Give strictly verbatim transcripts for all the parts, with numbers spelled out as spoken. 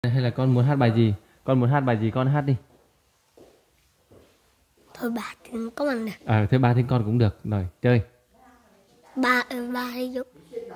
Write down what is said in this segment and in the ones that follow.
Hay là con muốn hát bài gì? Con muốn hát bài gì con hát đi. Thôi bà thì có bằng được. À, thế ba tiếng con cũng được. Rồi, chơi. Bà ơi bà đi giúp.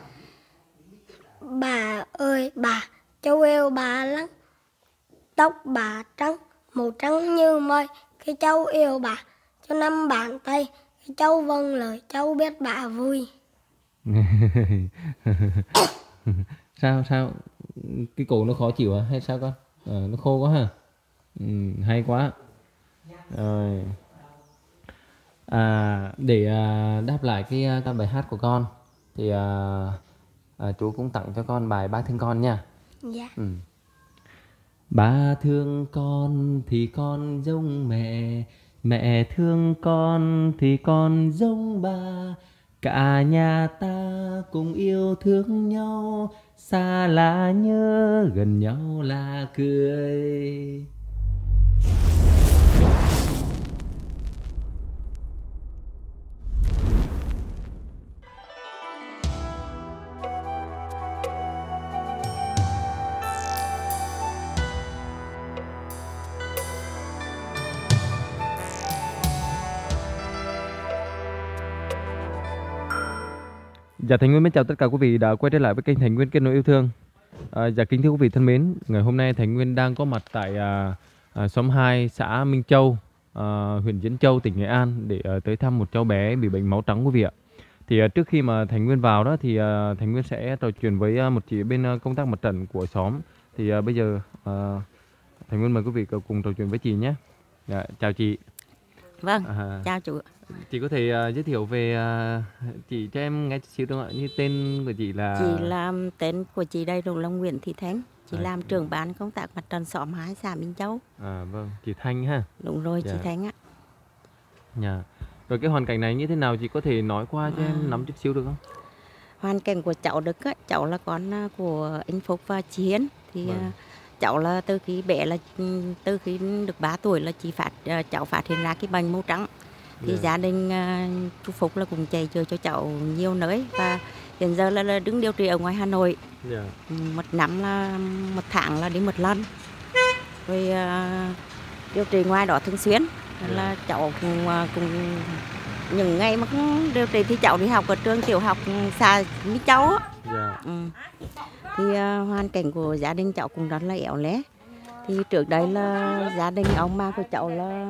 Bà ơi bà, cháu yêu bà lắm. Tóc bà trắng, màu trắng như mây. Khi cháu yêu bà, cho năm bàn tay. Khi cháu vâng lời, cháu biết bà vui. Sao sao cái cổ nó khó chịu à hay sao con? Ờ, nó khô quá hả? Ừ, hay quá. Rồi. À, để à, đáp lại cái à, cái bài hát của con thì à, à, chú cũng tặng cho con bài Ba thương con nha. Dạ. Ừ. Ba thương con thì con giống mẹ, mẹ thương con thì con giống ba. Cả nhà ta cùng yêu thương nhau, xa là nhớ, gần nhau là cười. Dạ Thành Nguyên mến chào tất cả quý vị đã quay trở lại với kênh Thành Nguyên Kết Nối Yêu Thương. À, dạ kính thưa quý vị thân mến, ngày hôm nay Thành Nguyên đang có mặt tại à, à, xóm hai xã Minh Châu, à, huyện Diễn Châu, tỉnh Nghệ An để à, tới thăm một cháu bé bị bệnh máu trắng quý vị ạ. Thì à, trước khi mà Thành Nguyên vào đó thì à, Thành Nguyên sẽ trò chuyện với à, một chị bên à, công tác mặt trận của xóm. Thì à, bây giờ à, Thành Nguyên mời quý vị cùng trò chuyện với chị nhé. Dạ, chào chị. Vâng, À, chào chú. chị có thể uh, giới thiệu về uh, chị cho em nghe chút xíu được không ạ? Như tên của chị là... Chị làm tên của chị đầy đủ là Nguyễn Thị Thanh. Chị À, làm trưởng ban công tác mặt trận xóm hai xã Minh Châu. À vâng, chị Thanh ha. Đúng rồi, Dạ. chị Thanh ạ. Dạ. Rồi cái hoàn cảnh này như thế nào chị có thể nói qua cho À. em nắm chút xíu được không? Hoàn cảnh của cháu Đức á, cháu là con của anh Phúc và chị Hiến. Thì Vâng. cháu là từ khi bé là từ khi được ba tuổi là chị phát cháu phát hiện ra cái bệnh máu trắng. Thì Dạ. gia đình uh, chú Phúc là cũng chạy chữa cho cháu nhiều nơi và hiện giờ là, là đứng điều trị ở ngoài Hà Nội. Dạ. Một năm là một tháng là đi một lần. Rồi uh, điều trị ngoài đó thường xuyên. Nên là cháu cũng, uh, cũng những ngày mà điều trị thì cháu đi học ở trường tiểu học xa Mỹ Châu á. Dạ. Ừ. Thì uh, hoàn cảnh của gia đình cháu cũng rất là éo le. Thì trước đây là gia đình ông bà của cháu là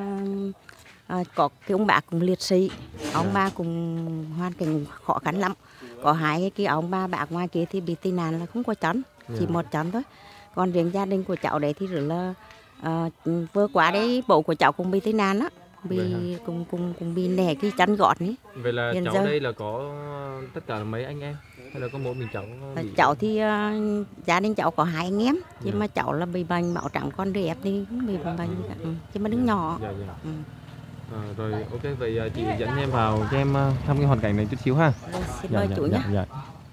à, có cái ông bà cũng liệt sĩ, ông bà cũng hoàn cảnh khó khăn lắm. Có hai cái ông bà bác ngoài kia thì bị tai nạn là không có chấn, chỉ một chấn thôi. Còn riêng gia đình của cháu đấy thì rất là à, vừa qua đấy bố của cháu cũng bị tai nạn á, bị cũng cũng cũng bị nẻ cái chân gót ấy. Vậy là Hiện cháu giờ, đây là có tất cả là mấy anh em hay là có một mình cháu? Bị... cháu thì uh, gia đình cháu có hai anh em, nhưng yeah. mà cháu là bị bệnh máu trắng, con đứa ép thì không bị bệnh, ừ. chứ mà đứng Yeah. nhỏ. Yeah, yeah. Ừ. À, rồi ok vậy chị dẫn em vào cho em thăm cái hoàn cảnh này chút xíu ha. Rồi, xin Dạ, mời dạ, chú dạ, nhé. dạ.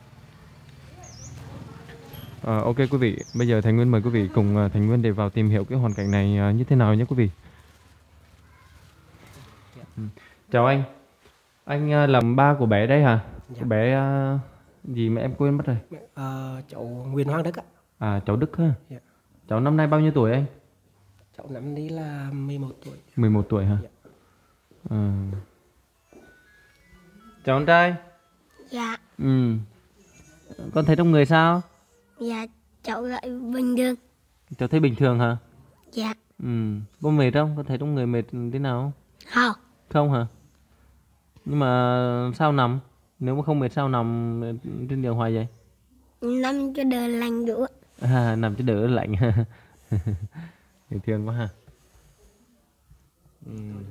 À, ok quý vị, bây giờ Thành Nguyên mời quý vị cùng Thành Nguyên để vào tìm hiểu cái hoàn cảnh này như thế nào nhé quý vị. Ừ. Chào anh, anh làm ba của bé đây hả? Dạ. Bé uh, gì mà em quên mất rồi. À, cháu Nguyễn Hoàng Đức ạ. À cháu Đức ha. Dạ. Cháu năm nay bao nhiêu tuổi anh? Cháu năm nay là mười một tuổi. mười một tuổi hả? Dạ. À. Chào con trai. Dạ. Ừ. Con thấy trong người sao? Dạ, cháu lại bình thường. Cháu thấy bình thường hả? Dạ. Ừ. Có mệt không? Con thấy trong người mệt thế nào không? Không. Không hả? Nhưng mà sao nằm? Nếu mà không mệt sao nằm trên giường hoài vậy? Nằm cho đỡ lạnh đủ. À, nằm cho đỡ lạnh. Bình thường quá ha. Ừ.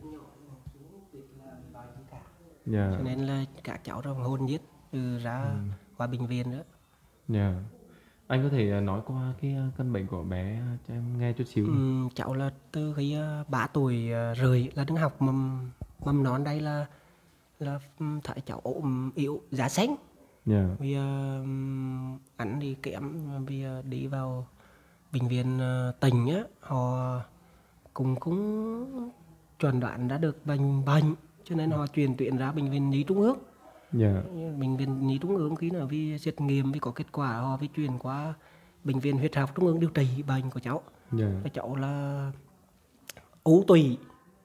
Yeah. Cho nên là các cháu trong hôn giết từ ra ừ. qua bệnh viện nữa. Yeah. Anh có thể nói qua cái căn bệnh của bé cho em nghe chút xíu. Ừ, cháu là từ khi ba tuổi rưỡi là đứng học mầm mầm non đây là là thấy cháu ốm yếu giá xanh. Yeah. Vì uh, ảnh đi kém vì uh, đi vào bệnh viện uh, tỉnh á, họ cũng cũng chuẩn đoán đã được bệnh bệnh cho nên họ chuyển tuyến ra bệnh viện Nhi Trung ương. Yeah. Bệnh viện Nhi Trung ương khi nào vì xét nghiệm vì có kết quả họ phải chuyển qua bệnh viện huyết học trung ương điều trị bệnh của cháu. Dạ. Và cháu là ú tùy.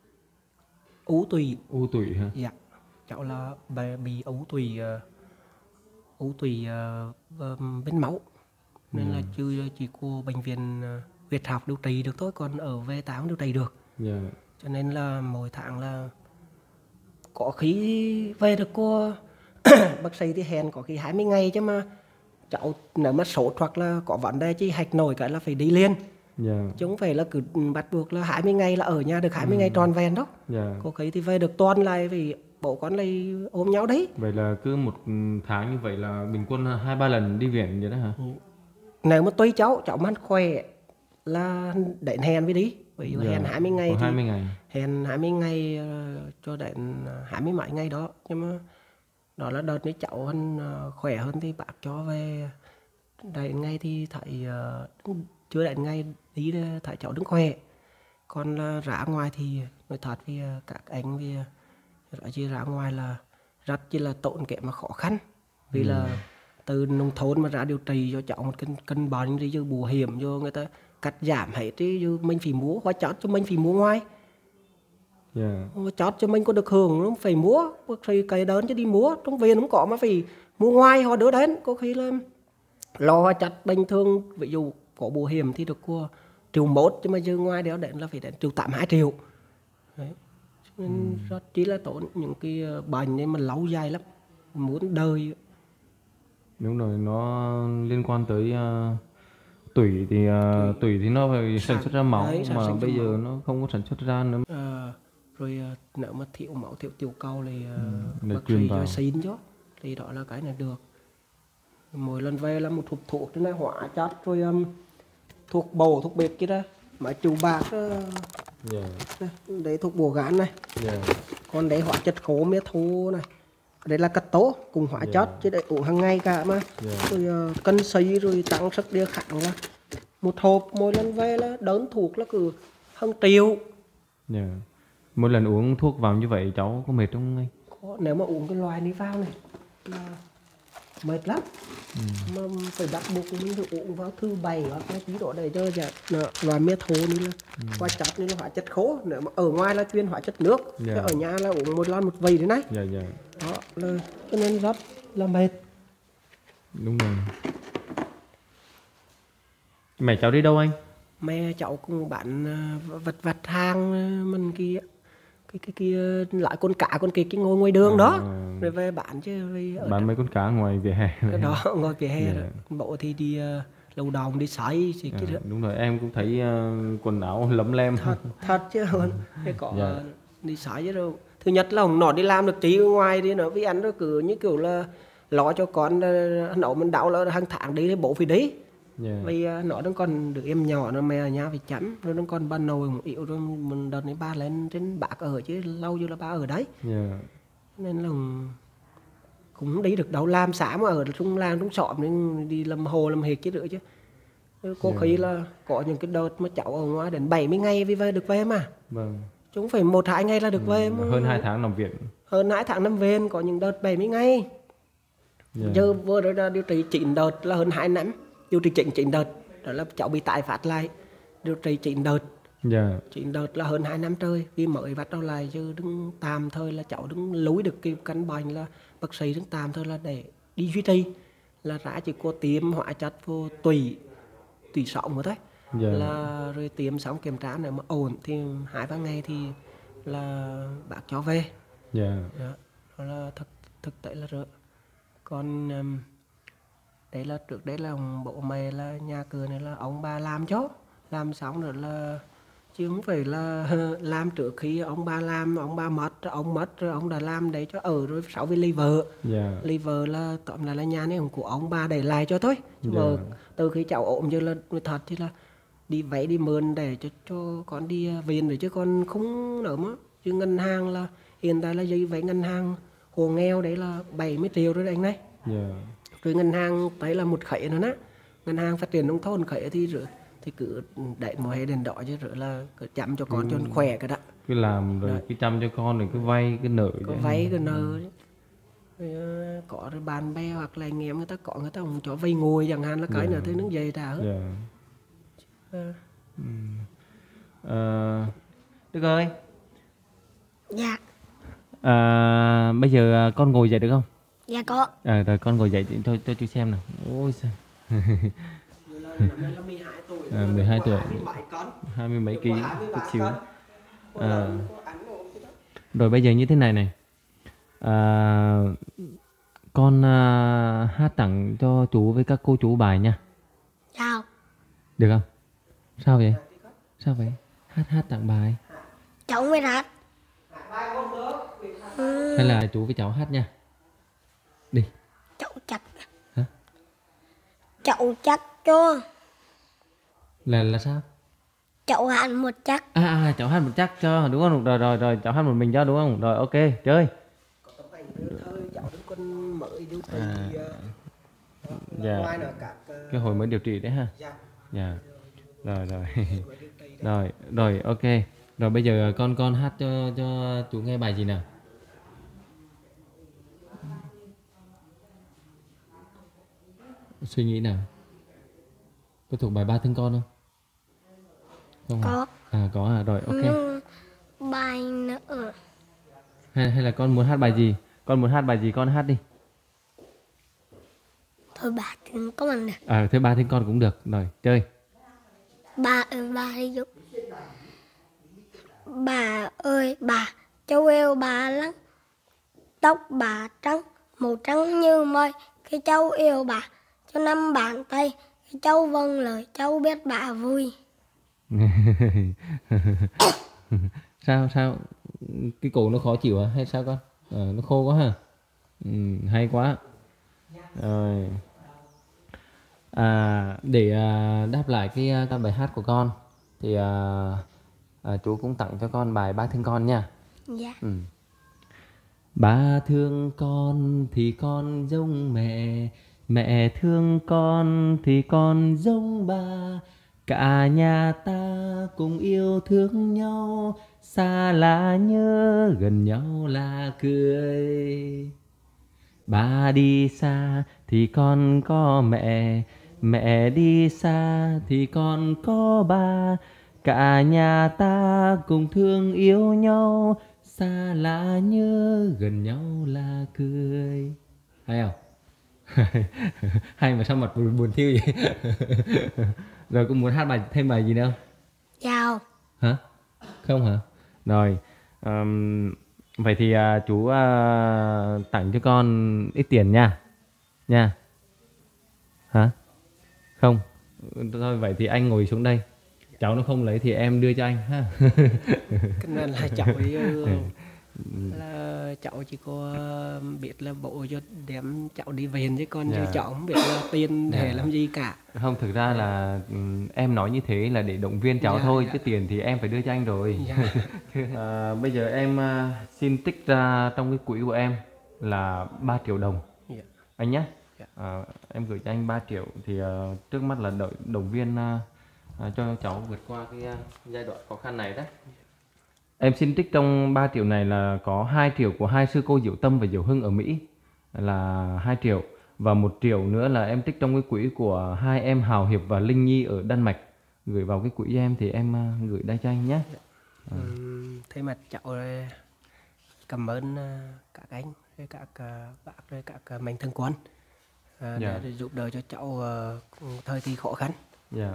Ú tùy. U tủy hả? Dạ. Cháu là bị, bị ú tùy uh, ú tùy uh, bên máu. Nên Ừ. là chưa chỉ của bệnh viện uh, huyết học điều trị được thôi, còn ở V tám điều trị được. Dạ. Cho nên là mỗi tháng là có khi về được cô bác sĩ thì hẹn có khi hai mươi ngày, chứ mà cháu nếu mà sốt hoặc là có vấn đề chi hạch nổi cái là phải đi liền, Dạ. chứ không phải là cứ bắt buộc là hai mươi ngày là ở nhà được hai mươi ngày tròn vẹn đó. Dạ. Có khi thì về được tuần lại vì bố con lại ôm nhau đấy. Vậy là cứ một tháng như vậy là bình quân hai ba lần đi viện vậy đó hả? Nếu mà tùy cháu cháu mà khỏe là đến hẹn với đi, ví dụ Dạ. hẹn hai mươi ngày Có thì hai mươi ngày. hẹn hai mươi ngày ờ, cho đến hai mươi mấy ngày đó. Nhưng mà đó là đợt nếu cháu hơn ờ, khỏe hơn thì bác cho về đến ngày thì thấy ờ, chưa đến ngày đi thì thấy cháu đứng khỏe. Còn là ra ngoài thì nói thật với ờ, các anh vì nói chứ ra ngoài là rất chỉ là tốn kém mà khó khăn, vì là từ nông thôn mà ra điều trị cho cháu một cân cân bệnh đi vô bù hiểm vô người ta cắt giảm hết đi, vô mình phải mua hóa chót cho mình phải mua ngoài. Dạ. Hóa chót cho mình có được hưởng nó phải mua, bác sĩ cày đơn chứ đi mua trong viện không có mà phải mua ngoài họ đỡ đến. Có khi là lo hóa chót bình thường ví dụ có bù hiểm thì được qua triệu một, chứ mà dư ngoài đó đến là phải đến triệu tám hai triệu. Đấy. Cho nên rất chỉ là tốn những cái bệnh nên mà lâu dài lắm, muốn đời. Đúng rồi, nó liên quan tới uh, tủy thì uh, tủy thì nó phải sản xuất ra máu. Đấy, sản mà xuất ra bây giờ máu. nó không có sản xuất ra nữa. Ờ, rồi ờ, nếu mà thiếu máu thiếu tiểu cầu thì uh, để bác truyền sĩ vào. cho xin cho, thì đó là cái này được. Mỗi lần về là một hộp thuốc thế này hóa chất, rồi um, thuốc bổ thuốc biệt kia đó, mà chủ bạc uh, Dạ. đấy thuốc bổ gan này, Dạ. còn đấy hóa chất khổ mía thu này, đây là cắt tố cùng hóa Dạ. chất chứ đấy uống hàng ngày cả mà. Dạ. Rồi uh, cân xí rồi tăng sức đề kháng là một hộp mỗi lần về là đơn thuốc là cứ hơn triệu. Dạ. Mỗi lần uống thuốc vào như vậy cháu có mệt không anh? Có, nếu mà uống cái loài này vào này là mệt lắm. Ừ. Mà phải bắt buộc mình phải uống vào thứ bảy hoặc là tí độ để cho dạ, loài mía thô này là ừ. hóa chất này là hóa chất khô. Nếu mà ở ngoài là chuyên hóa chất nước, Dạ. chứ ở nhà là uống một lon một vầy thế này. Dạ. Dạ. Đó là cho nên rất là mệt. Đúng rồi. Mẹ cháu đi đâu anh? Mẹ cháu cùng bạn uh, vật vật hàng uh, mình kia cái cái kia lại con cá con kia cái ngồi ngoài đường À. đó rồi về bán chứ về ở Bán mấy con cá ngoài vỉa hè. cái đó ngồi vỉa hè. Dạ. Rồi bộ thì đi uh, lầu đồng đi sấy thì À, cái đó đúng rồi, em cũng thấy uh, quần áo lấm lem. thật thật chứ hơn cái có Dạ. uh, đi sấy chứ đâu. Thứ nhất là ông nọ đi làm được tí ở ngoài đi nó với anh nó cứ như kiểu là lo cho con uh, nấu mình đau là hàng tháng đi thì bố phải đi. Dạ. Vì uh, nó đang còn được em nhỏ nó mẹ ở nhà phải chăm, rồi nó còn ba nồi một yếu, rồi mình đợt này ba lên trên bạc ở chứ lâu vô là ba ở đấy. Dạ. Nên là cũng không đi được đâu, làm xã mà ở trong làng trong xóm nên đi làm hồ làm hệt chứ nữa chứ. Có Yeah. khi là có những cái đợt mà cháu ở ngoài đến bảy mươi ngày vì về được về mà. Vâng. Chứ không phải một hai ngày là được về mà. Hơn hai tháng nằm viện. Hơn hai tháng nằm về, có những đợt bảy mươi ngày. Dạ. Giờ vừa rồi là điều trị chín đợt là hơn hai năm. Điều trị chín chín đợt, đó là cháu bị tái phát lại. Điều trị chín đợt, Dạ. chín đợt là hơn hai năm trời. Vì mới bắt đầu lại chứ đứng tạm thời là cháu đứng lúi được cái căn bệnh là bác sĩ đứng tạm thời là để đi duy trì. Là ra chỉ có tiêm hóa chất vô tùy, tùy sống rồi đấy. Dạ. Là rồi tiêm xong kiểm tra nếu mà ổn thì hai ba ngày thì là bác cho về. Dạ. Đó, đó là thực, thực tế là rồi. Còn um, đấy là trước đấy là bộ mẹ là nhà cửa này là ông bà làm cho, làm xong rồi là chứ không phải là làm trước khi ông bà làm, ông bà mất, ông mất rồi ông đã làm để cho ở rồi sau vì ly vợ. Dạ. Ly vợ là tóm lại là nhà này của ông bà để lại cho thôi. Chứ Dạ. mà từ khi cháu ốm chứ là thật thì là đi vay đi mượn để cho cho con đi viện rồi chứ con không nữa mà. Chứ ngân hàng là hiện tại là dây vay ngân hàng hộ nghèo đấy là bảy mươi triệu rồi đấy anh này. Dạ. Rồi ngân hàng đấy là một khẩy nữa đó. Ngân hàng phát triển nông thôn khẩy thì rồi thì cứ đẩy mùa hè đèn đỏ chứ rồi là cứ chăm cho con Ừ. cho nó khỏe cái đó. Cứ làm rồi Đấy. cứ chăm cho con rồi cứ vay cứ nợ. Có vậy. vay cái nợ. Rồi, ờ, có rồi bạn bè hoặc là anh em người ta có người ta cũng cho vay ngồi chẳng hạn là cái Dạ. nữa thì nó dày ra hết. Dạ. Ờ, Ờ, Đức ơi, Dạ. à, bây giờ à, con ngồi dậy được không? Dạ có. À, rồi con ngồi dậy cho cho, cho chú xem nào. Ôi sao? Rồi là năm nay là mười hai tuổi. À, mười hai tuổi. hai mươi bảy cân. Hai mươi mấy ký, Được hai mươi chút ba xíu. cân. Có À. lớn, có ăn ổn chứ đó. Rồi bây giờ như thế này này. À, con à, hát tặng cho chú với các cô chú bài nha. Chào. Được không? Sao vậy? Sao vậy? Hát hát tặng bài. Cháu mới hát. Hay là chú với cháu hát nha. Đi. Cháu chắc. Hả? Cháu chắc cho. Là là sao? Cháu hát một chắc. À, à cháu hát một chắc cho đúng không? Rồi rồi rồi cháu hát một mình cho đúng không? Rồi ok, chơi. Có tấm ảnh đưa thơ cháu đến con mới điều trị. À. ờ, Dạ. ngoài là các ờ, Cái hồi mới điều trị đấy ha. dạ, Dạ. Rồi rồi. mới điều trị đấy. Rồi, rồi ok. Rồi bây giờ con con hát cho cho chú nghe bài gì nào? Suy nghĩ nào. Có thuộc bài Ba Thương Con không? Không hả? Có. À có à, rồi ok. Nhưng bài nữa. Hay hay là con muốn hát bài gì? Con muốn hát bài gì con hát đi. Thôi bà đừng có mình nè. À thế Ba Thương Con cũng được. Rồi, chơi. Bà ơi bà đi giúp. Bà ơi bà, cháu yêu bà lắm. Tóc bà trắng, màu trắng như mây. Khi cháu yêu bà, cho năm bàn tay. Khi cháu vâng lời, cháu biết bà vui. Sao sao? Cái cổ nó khó chịu à hay sao con? Ờ, nó khô quá ha. Ừ, hay quá. Rồi. À, để à, đáp lại cái, à, bài hát của con thì à, à, chú cũng tặng cho con bài Ba Thương Con nha. Dạ. Ừ. Ba thương con thì con giống mẹ, mẹ thương con thì con giống ba. Cả nhà ta cùng yêu thương nhau, xa là nhớ, gần nhau là cười. Ba đi xa thì con có mẹ, mẹ đi xa thì con có ba. Cả nhà ta cùng thương yêu nhau, xa là nhớ, gần nhau là cười. Hay không? Hay mà sao mặt buồn, buồn thiêu vậy? Rồi cũng muốn hát bài thêm bài gì nữa không? Chào. Hả? Không hả? Rồi ừm, vậy thì à, chú à, tặng cho con ít tiền nha. Nha. Hả? Không. Thôi vậy thì anh ngồi xuống đây. Cháu nó không lấy thì em đưa cho anh ha. Cái này là cháu đi, ờ, là cháu chỉ có biết là bộ cho đem cháu đi về chứ con chứ Dạ. cháu không biết là tiền để Dạ. làm gì cả. Không, thực ra là ừm, em nói như thế là để động viên cháu Dạ, thôi, dạ. chứ tiền thì em phải đưa cho anh rồi. Dạ. À, bây giờ em à, xin tích ra trong cái quỹ của em là ba triệu đồng Dạ. anh nhé. Dạ. À, em gửi cho anh ba triệu thì à, trước mắt là đợi động viên à, à, cho cháu vượt qua cái à, giai đoạn khó khăn này đó. Em xin trích trong ba triệu này là có hai triệu của hai sư cô Diệu Tâm và Diệu Hưng ở Mỹ là hai triệu, và một triệu nữa là em trích trong cái quỹ của hai em Hào Hiệp và Linh Nhi ở Đan Mạch gửi vào cái quỹ em thì em à, gửi đây cho anh nhé. Ừm, thế mà cháu rồi cảm ơn ờ, các anh, rồi các ờ, bác, rồi các uh, mạnh thường quân ờ, Dạ. đã giúp đỡ cho cháu ờ, thời kỳ khó khăn. Dạ.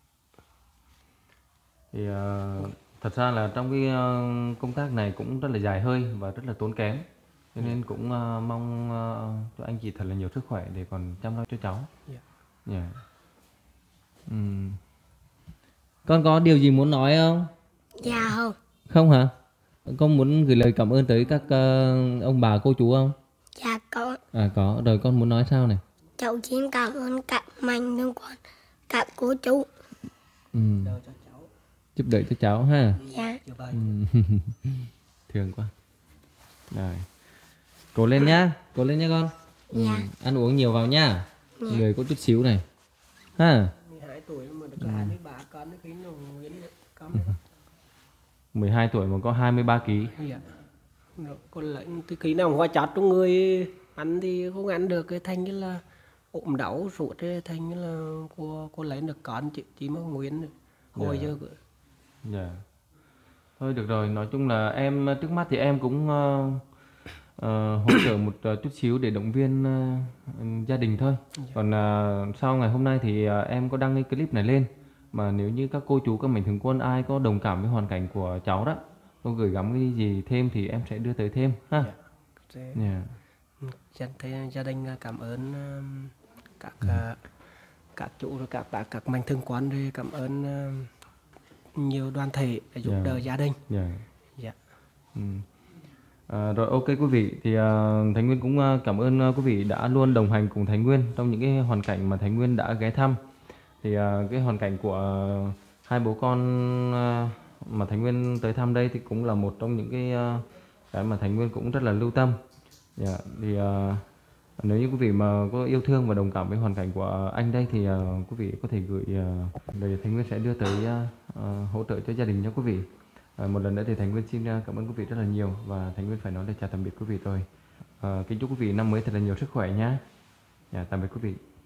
Thì ờ, thật ra là trong cái ờ, công tác này cũng rất là dài hơi và rất là tốn kém, cho nên cũng ờ, mong ờ, cho anh chị thật là nhiều sức khỏe để còn chăm lo cho cháu. Dạ. Dạ. Ừm. Con có điều gì muốn nói không? Dạ không. Không hả? Con muốn gửi lời cảm ơn tới các ờ, ông bà cô chú không? Dạ có. À có, rồi con muốn nói sao này? Cháu xin cảm ơn các mạnh thường quân, các cô chú. Ừm. Đỡ cho cháu. Giúp đỡ cho cháu ha. Dạ. Như vậy. Ừm. Thương quá. Rồi. Cố lên nhá, cố lên nhá con. Ừm, Dạ. Ăn uống nhiều vào nhá. Dạ. Người có chút xíu này. Ha. mười hai tuổi mà được hai mươi ba cân nó khí nó nguyên cắm. mười hai tuổi mà có hai mươi ba ký. Dạ. Nó còn lại cái khí nào hóa chặt trong người ăn thì không ăn được cái thành như là ốm đau ruột ấy, thành như là cô cô lấy được con chị chỉ mà nguyên được hồi Dạ. giờ cứ- Dạ. Thôi được rồi, nói chung là em trước mắt thì em cũng ờ, ờ, hỗ trợ một ờ, chút xíu để động viên ờ, gia đình thôi. Còn ờ, sau ngày hôm nay thì ờ, em có đăng cái clip này lên, mà nếu như các cô chú các mạnh thường quân ai có đồng cảm với hoàn cảnh của cháu đó, có gửi gắm cái gì thêm thì em sẽ đưa tới thêm ha. Dạ. Sẽ- Dạ. Dân thấy gia đình cảm ơn um, các à, các chủ rồi các bác các mạnh thường quân rồi cảm ơn um, nhiều đoàn thể để giúp Dạ. đỡ gia đình. Dạ. Dạ. Ừ. À, rồi ok quý vị, thì uh, Thành Nguyên cũng uh, cảm ơn uh, quý vị đã luôn đồng hành cùng Thành Nguyên trong những cái hoàn cảnh mà Thành Nguyên đã ghé thăm. Thì uh, cái hoàn cảnh của uh, hai bố con uh, mà Thành Nguyên tới thăm đây thì cũng là một trong những cái uh, cái mà Thành Nguyên cũng rất là lưu tâm. Dạ, thì uh, nếu như quý vị mà có yêu thương và đồng cảm với hoàn cảnh của anh đây thì uh, quý vị có thể gửi uh, để Thành Nguyên sẽ đưa tới uh, uh, hỗ trợ cho gia đình nha quý vị. À, một lần nữa thì Thành Nguyên xin uh, cảm ơn quý vị rất là nhiều, và Thành Nguyên phải nói lời chào tạm biệt quý vị rồi. À, kính chúc quý vị năm mới thật là nhiều sức khỏe nhé. Dạ, tạm biệt quý vị.